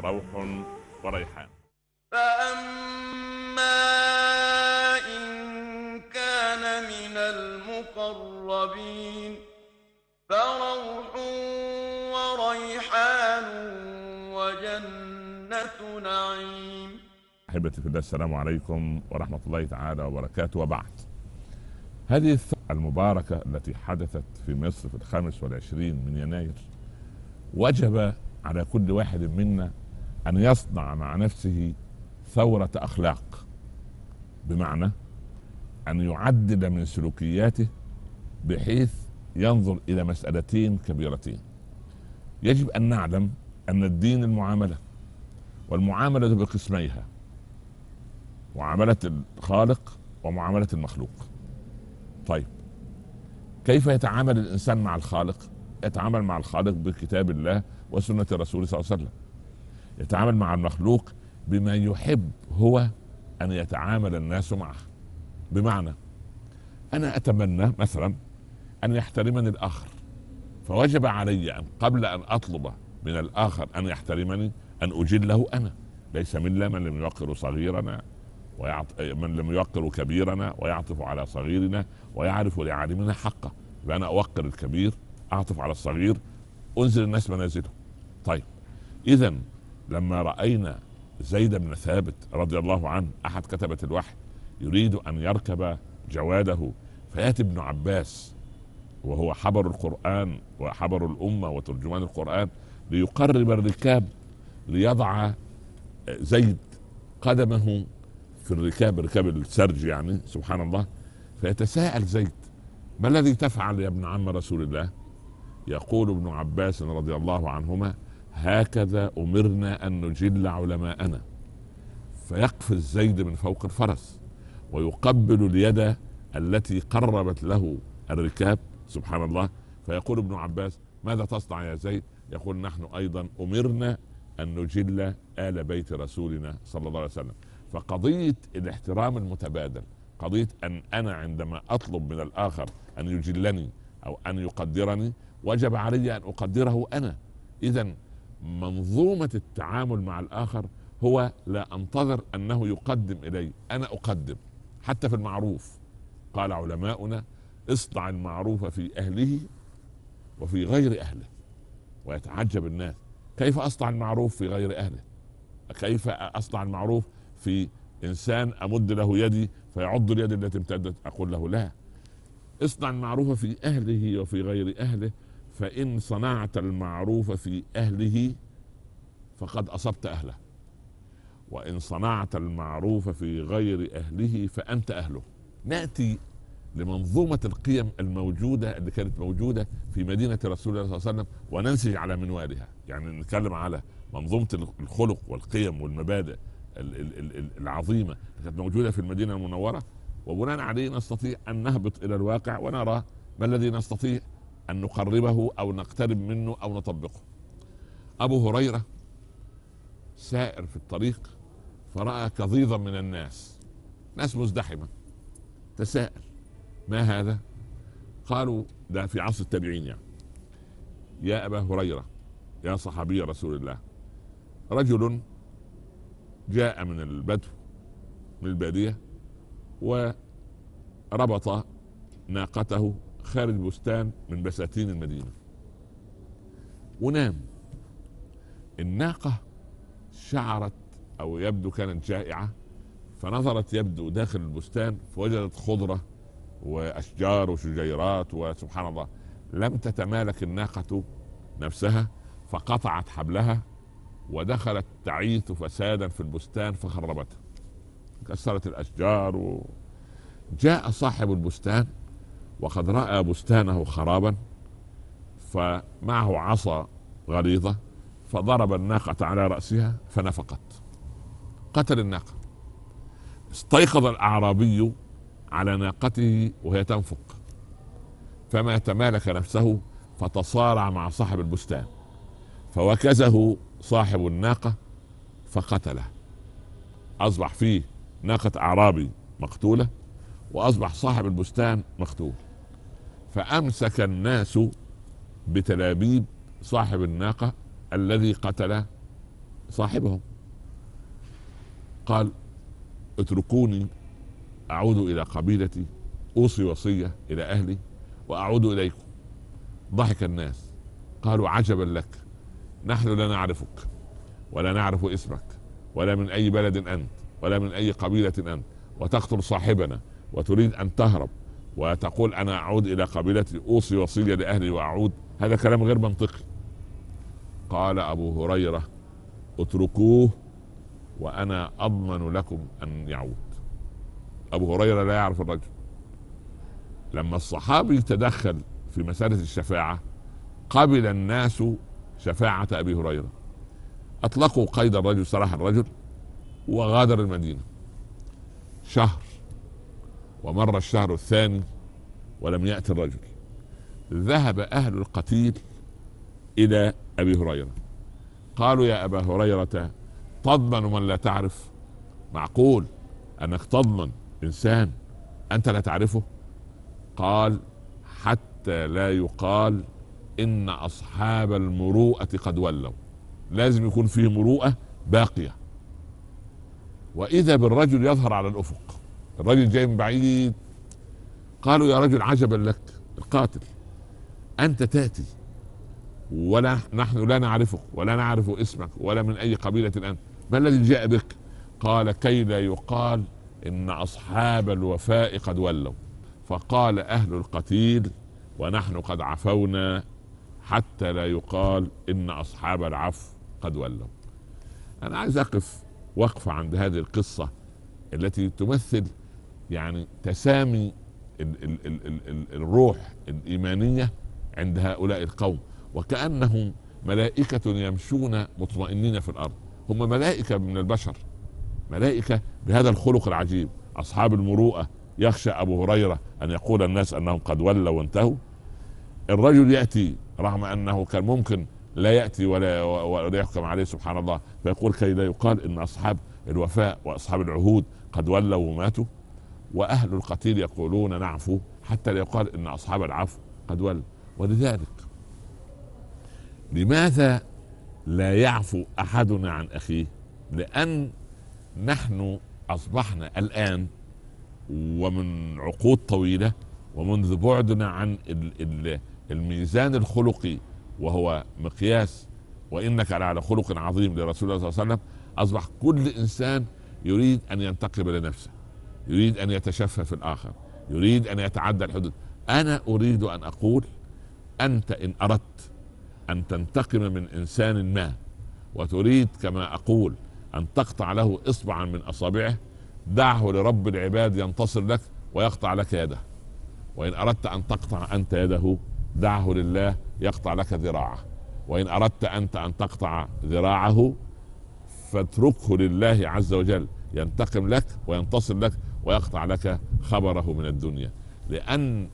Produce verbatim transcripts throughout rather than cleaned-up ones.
وروح وريحان. فأما إن كان من المقربين فروح وريحان وجنة نعيم. أحبتي في الله، السلام عليكم ورحمة الله تعالى وبركاته. وبعد، هذه الثورة المباركة التي حدثت في مصر في الخامس والعشرين من يناير، وجب على كل واحد منا أن يصنع مع نفسه ثورة أخلاق، بمعنى أن يعدل من سلوكياته بحيث ينظر إلى مسألتين كبيرتين. يجب أن نعلم أن الدين المعاملة، والمعاملة بقسميها: معاملة الخالق ومعاملة المخلوق. طيب، كيف يتعامل الإنسان مع الخالق؟ يتعامل مع الخالق بكتاب الله وسنة الرسول صلى الله عليه وسلم. يتعامل مع المخلوق بما يحب هو أن يتعامل الناس معه، بمعنى أنا أتمنى مثلا أن يحترمني الآخر، فوجب علي أن قبل أن أطلب من الآخر أن يحترمني أن أجله أنا. ليس منا من لم يوقر صغيرنا ويعط... من لم يوقر كبيرنا ويعطف على صغيرنا ويعرف لعالمنا حقه. فأنا أوقر الكبير، أعطف على الصغير، أنزل الناس منازله. طيب، إذن لما رأينا زيد بن ثابت رضي الله عنه أحد كتبة الوحي يريد أن يركب جواده، فيأتي ابن عباس وهو حبر القرآن وحبر الأمة وترجمان القرآن ليقرب الركاب، ليضع زيد قدمه في الركاب، ركاب السرج يعني، سبحان الله. فيتساءل زيد: ما الذي تفعل يا ابن عم رسول الله؟ يقول ابن عباس رضي الله عنهما: هكذا أمرنا أن نجل علماءنا. فيقفز زيد من فوق الفرس ويقبل اليد التي قربت له الركاب، سبحان الله. فيقول ابن عباس: ماذا تصنع يا زيد؟ يقول: نحن أيضا أمرنا أن نجل آل بيت رسولنا صلى الله عليه وسلم. فقضية الاحترام المتبادل، قضية أن أنا عندما أطلب من الآخر أن يجلني أو أن يقدرني، وجب علي أن أقدره أنا. إذن منظومة التعامل مع الآخر هو لا أنتظر أنه يقدم إلي، أنا أقدم. حتى في المعروف قال علماؤنا: اصنع المعروف في أهله وفي غير أهله. ويتعجب الناس: كيف أصنع المعروف في غير أهله؟ كيف أصنع المعروف في إنسان أمد له يدي فيعض اليد التي امتدت؟ أقول له: لا، اصنع المعروف في أهله وفي غير أهله، فإن صنعت المعروف في أهله فقد أصبت أهله، وإن صنعت المعروف في غير أهله فأنت أهله. نأتي لمنظومة القيم الموجودة اللي كانت موجودة في مدينة رسول الله صلى الله عليه وسلم وننسج على منوالها. يعني نتكلم على منظومة الخلق والقيم والمبادئ العظيمة اللي كانت موجودة في المدينة المنورة، وبناء عليه نستطيع أن نهبط إلى الواقع ونرى ما الذي نستطيع أن نقربه أو نقترب منه أو نطبقه. أبو هريرة سائر في الطريق فرأى كظيظا من الناس، ناس مزدحمة. تساءل: ما هذا؟ قالوا: ده في عصر التابعين يعني. يا أبا هريرة، يا صحابي رسول الله، رجل جاء من البدو من البادية وربط ناقته خارج بستان من بساتين المدينة ونام. الناقة شعرت أو يبدو كانت جائعة، فنظرت يبدو داخل البستان فوجدت خضرة وأشجار وشجيرات، وسبحان الله لم تتمالك الناقة نفسها فقطعت حبلها ودخلت تعيث فسادا في البستان فخربته، كسرت الأشجار. و... جاء صاحب البستان وقد رأى بستانه خرابا، فمعه عصا غليظة فضرب الناقة على رأسها فنفقت، قتل الناقة. استيقظ الأعرابي على ناقته وهي تنفق، فما تمالك نفسه فتصارع مع صاحب البستان، فوكزه صاحب الناقة فقتله. أصبح فيه ناقة أعرابي مقتولة وأصبح صاحب البستان مقتول. فأمسك الناس بتلابيب صاحب الناقة الذي قتل صاحبهم. قال اتركوني اعود الى قبيلتي، اوصي وصية الى اهلي واعود اليكم. ضحك الناس، قالوا عجبا لك، نحن لا نعرفك ولا نعرف اسمك ولا من اي بلد انت ولا من اي قبيلة انت، وتقتل صاحبنا وتريد ان تهرب وتقول انا اعود الى قبيلتي، اوصي وصية لاهلي واعود. هذا كلام غير منطقي. قال ابو هريرة اتركوه وانا اضمن لكم ان يعود. ابو هريرة لا يعرف الرجل. لما الصحابي تدخل في مسألة الشفاعة قبل الناس شفاعة ابي هريرة، اطلقوا قيد الرجل، سراح الرجل وغادر المدينة. شهر ومر الشهر الثاني ولم يأتي الرجل. ذهب اهل القتيل الى ابي هريرة، قالوا يا ابا هريرة تضمن من لا تعرف؟ معقول انك تضمن انسان انت لا تعرفه؟ قال حتى لا يقال ان اصحاب المروءة قد ولوا. لازم يكون فيه مروءة باقية. واذا بالرجل يظهر على الافق، الرجل جاي من بعيد. قالوا يا رجل عجبا لك، القاتل انت تأتي ولا نحن لا نعرفك ولا نعرف اسمك ولا من اي قبيلة انت، ما الذي جاء بك؟ قال كي لا يقال ان اصحاب الوفاء قد ولوا. فقال اهل القتيل ونحن قد عفونا حتى لا يقال ان اصحاب العفو قد ولوا. انا عايز اقف وقفة عند هذه القصة التي تمثل يعني تسامي ال ال ال ال ال الروح الإيمانية عند هؤلاء القوم، وكأنهم ملائكة يمشون مطمئنين في الأرض. هم ملائكة من البشر، ملائكة بهذا الخلق العجيب، أصحاب المروءة. يخشى أبو هريرة أن يقول الناس أنهم قد ولوا وانتهوا. الرجل يأتي رغم أنه كان ممكن لا يأتي ولا, ولا يحكم عليه سبحان الله، فيقول كي لا يقال إن أصحاب الوفاء وأصحاب العهود قد ولوا وماتوا. وأهل القتيل يقولون نعفو حتى لا يقال إن أصحاب العفو قد ولوا. ولذلك لماذا لا يعفو أحدنا عن أخيه؟ لأن نحن أصبحنا الآن ومن عقود طويلة ومنذ بعدنا عن الميزان الخلقي وهو مقياس وإنك على خلق عظيم لرسول الله صلى الله عليه وسلم، أصبح كل إنسان يريد أن ينتقم لنفسه، يريد أن يتشفى في الآخر، يريد أن يتعدى الحدود. أنا أريد أن أقول أنت إن أردت أن تنتقم من إنسان ما وتريد كما أقول أن تقطع له إصبعا من أصابعه، دعه لرب العباد ينتصر لك ويقطع لك يده. وإن أردت أن تقطع أنت يده دعه لله يقطع لك ذراعه. وإن أردت أنت أن تقطع ذراعه فاتركه لله عز وجل ينتقم لك وينتصر لك ويقطع لك خبره من الدنيا. لأن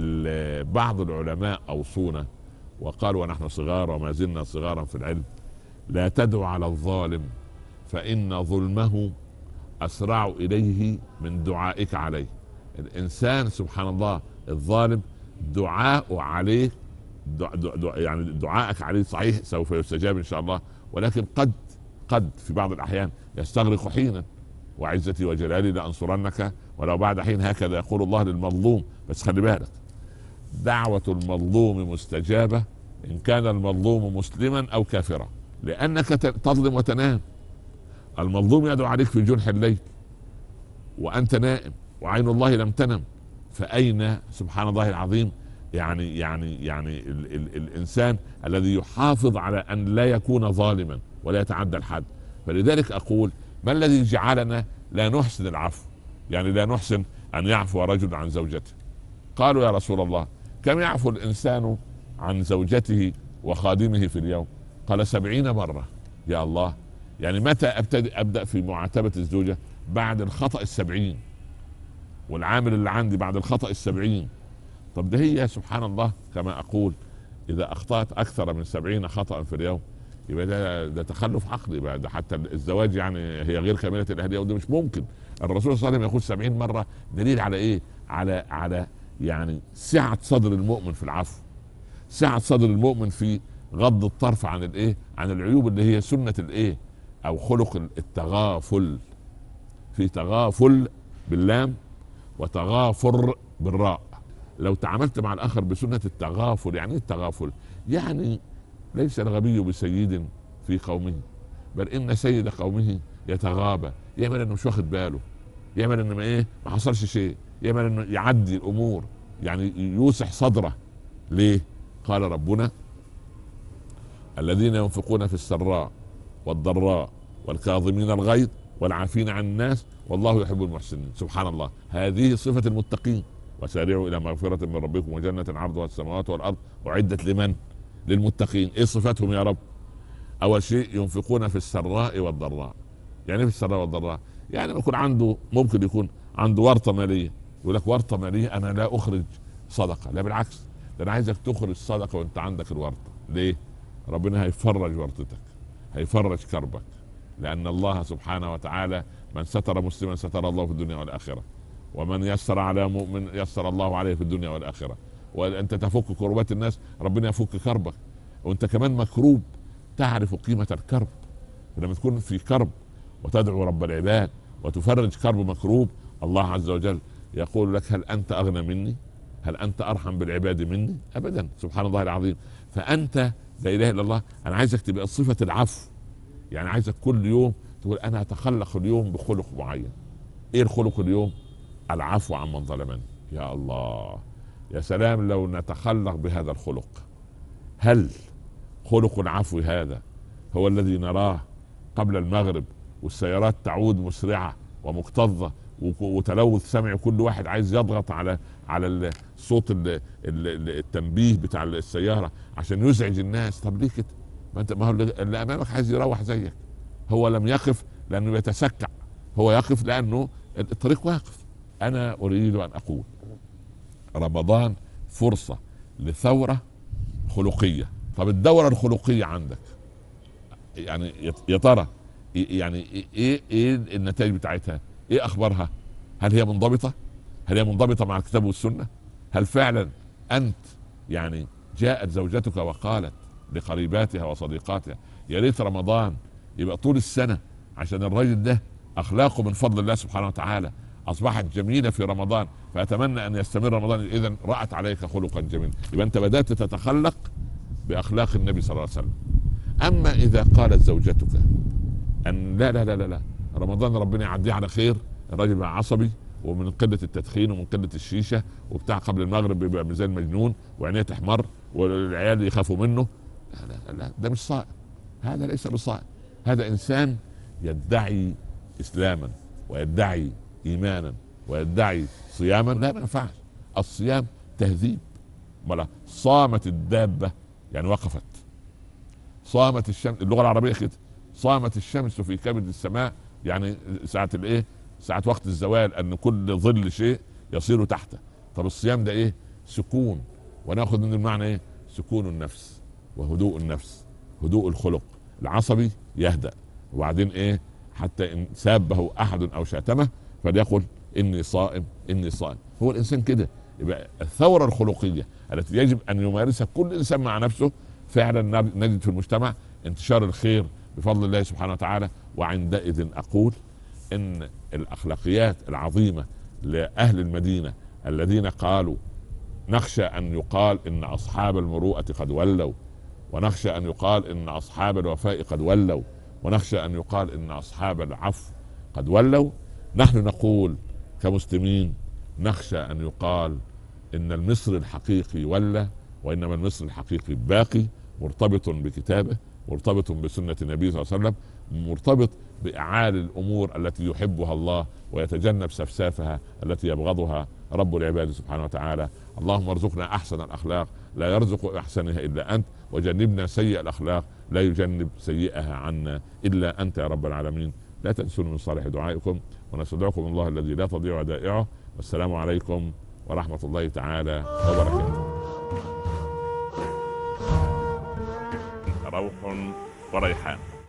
بعض العلماء أوصونا وقالوا ونحن صغار وما زلنا صغارا في العلم: لا تدع على الظالم فإن ظلمه أسرع إليه من دعائك عليه. الإنسان سبحان الله الظالم دعاء عليه دع دع يعني دعائك عليه صحيح سوف يستجاب إن شاء الله، ولكن قد قد في بعض الأحيان يستغرق حينا. وعزتي وجلالي لأنصرنك ولو بعد حين، هكذا يقول الله للمظلوم. بس خلي بالك، دعوة المظلوم مستجابة إن كان المظلوم مسلما أو كافرا، لأنك تظلم وتنام. المظلوم يدعو عليك في جنح الليل وأنت نائم وعين الله لم تنم، فأين سبحان الله العظيم يعني يعني يعني ال ال الإنسان الذي يحافظ على أن لا يكون ظالما ولا يتعدى الحد. فلذلك أقول ما الذي جعلنا لا نحسن العفو؟ يعني لا نحسن أن يعفو رجل عن زوجته. قالوا يا رسول الله كم يعفو الإنسان عن زوجته وخادمه في اليوم؟ قال سبعين مرة. يا الله، يعني متى أبتدئ أبدأ في معاتبة الزوجة؟ بعد الخطأ السبعين، والعامل اللي عندي بعد الخطأ السبعين. طب ده هي سبحان الله كما أقول إذا أخطأت أكثر من سبعين خطأ في اليوم يبقى ده, ده تخلف عقلي بقى. ده حتى الزواج يعني هي غير كاملة الأهلية، وده مش ممكن. الرسول صلى الله عليه وسلم يقول سبعين مرة، دليل على إيه؟ على على يعني سعة صدر المؤمن في العفو، سعة صدر المؤمن في غض الطرف عن الإيه؟ عن العيوب اللي هي سنة الإيه؟ او خلق التغافل. في تغافل باللام وتغافر بالراء. لو تعاملت مع الاخر بسنة التغافل، يعني ايه التغافل؟ يعني ليس الغبي بسيد في قومه، بل ان سيد قومه يتغابى، يعمل انه مش واخد باله، يعمل انه ما ايه ما حصلش شيء، يعمل انه يعدي الامور، يعني يوسح صدره. ليه؟ قال ربنا: الذين ينفقون في السراء والضراء والكاظمين الغيظ والعافين عن الناس والله يحب المحسنين. سبحان الله، هذه صفة المتقين. وسارعوا الى مغفرة من ربكم وجنة عرضها السماوات والارض اعدت لمن؟ للمتقين. ايه صفاتهم يا رب؟ اول شيء ينفقون في السراء والضراء. يعني في السراء والضراء يعني يكون عنده، ممكن يكون عنده ورطة مالية، يقول لك ورطة مالية انا لا اخرج صدقة. لا بالعكس، ده انا عايزك تخرج صدقة وانت عندك الورطة. ليه؟ ربنا هيفرج ورطتك، هيفرج كربك، لان الله سبحانه وتعالى من ستر مسلما ستر الله في الدنيا والاخرة، ومن يسر على مؤمن يسر الله عليه في الدنيا والاخرة. وانت تفك كربات الناس ربنا يفك كربك، وانت كمان مكروب تعرف قيمة الكرب. لما تكون في كرب وتدعو رب العباد وتفرج كرب مكروب، الله عز وجل يقول لك: هل انت اغنى مني؟ هل انت ارحم بالعباد مني؟ ابدا. سبحان الله العظيم. فانت لا اله الا الله، انا عايزك تبقى صفة العفو. يعني عايزك كل يوم تقول انا اتخلق اليوم بخلق معين. ايه الخلق اليوم؟ العفو عمن ظلمني. يا الله، يا سلام لو نتخلق بهذا الخلق. هل خلق العفو هذا هو الذي نراه قبل المغرب والسيارات تعود مسرعة ومكتظة وتلوث سمعي، كل واحد عايز يضغط على على الصوت التنبيه بتاع السيارة عشان يزعج الناس؟ طب ليه كده؟ ما انت ما هو اللي امامك عايز يروح زيك. هو لم يقف لانه يتسكع، هو يقف لانه الطريق واقف. انا اريد ان اقول رمضان فرصة لثورة خلقية. طب الدورة الخلقية عندك يعني يا ترى يعني ايه ايه النتائج بتاعتها؟ ايه اخبارها؟ هل هي منضبطة؟ هل هي منضبطة مع الكتاب والسنة؟ هل فعلا انت يعني جاءت زوجتك وقالت لقريباتها وصديقاتها يا ريت رمضان يبقى طول السنة، عشان الرجل ده اخلاقه من فضل الله سبحانه وتعالى اصبحت جميلة في رمضان، فاتمنى ان يستمر رمضان. اذا رأت عليك خلقا جميلا، يبقى انت بدأت تتخلق باخلاق النبي صلى الله عليه وسلم. اما اذا قالت زوجتك ان لا لا لا لا, لا رمضان ربنا يعديه على خير، الراجل بقى عصبي ومن قله التدخين ومن قله الشيشه وبتاع، قبل المغرب بيبقى زي المجنون وعينيه تحمر والعيال يخافوا منه، لا لا لا ده مش صائم، هذا ليس بصائم، هذا انسان يدعي اسلاما ويدعي ايمانا ويدعي صياما. لا ما ينفعش، الصيام تهذيب. ولا صامت الدابه يعني وقفت، صامت الشمس، اللغه العربيه كده، صامت الشمس في كبد السماء يعني ساعه الايه؟ ساعه وقت الزوال، ان كل ظل شيء يصير تحته. طب الصيام ده ايه؟ سكون. وناخذ من المعنى ايه؟ سكون النفس وهدوء النفس، هدوء الخلق. العصبي يهدأ، وبعدين ايه؟ حتى ان سابه احد او شاتمه فليقل اني صائم اني صائم. هو الانسان كده. يبقى الثوره الخلقيه التي يجب ان يمارسها كل انسان مع نفسه، فعلا نجد في المجتمع انتشار الخير بفضل الله سبحانه وتعالى. وعندئذ اقول ان الاخلاقيات العظيمه لاهل المدينه الذين قالوا نخشى ان يقال ان اصحاب المروءه قد ولوا، ونخشى ان يقال ان اصحاب الوفاء قد ولوا، ونخشى ان يقال ان اصحاب العفو قد ولوا، نحن نقول كمسلمين نخشى ان يقال ان المصري الحقيقي ولى، وانما المصري الحقيقي باقي مرتبط بكتابه، مرتبط بسنه النبي صلى الله عليه وسلم، مرتبط باعالي الامور التي يحبها الله ويتجنب سفسافها التي يبغضها رب العباد سبحانه وتعالى. اللهم ارزقنا احسن الاخلاق لا يرزق احسنها الا انت، وجنبنا سيء الاخلاق لا يجنب سيئها عنا الا انت يا رب العالمين. لا تنسون من صالح دعائكم، ونستودعكم الله الذي لا تضيع ودائعه. والسلام عليكم ورحمه الله تعالى وبركاته. روح وريحان.